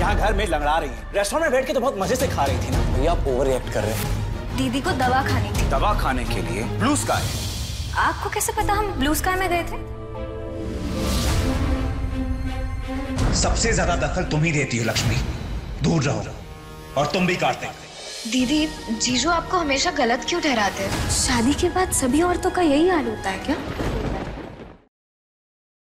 यहाँ घर में लंगड़ा रही है, रेस्टोरेंट में बैठ के तो बहुत मजे से खा रही थी ना। भैया आप ओवर रिएक्ट कर रहे हैं। दीदी को दवा खानी थी। दवा खाने के लिए ब्लू स्काई। आपको कैसे पता हम ब्लू स्काई में गए थे? सबसे ज्यादा दखल तुम ही देती हो लक्ष्मी, दूर रहो। और तुम भी कार्तिक। दीदी, जीजू आपको हमेशा गलत क्यों ठहराते हैं? शादी के बाद सभी औरतों का यही हाल होता है क्या?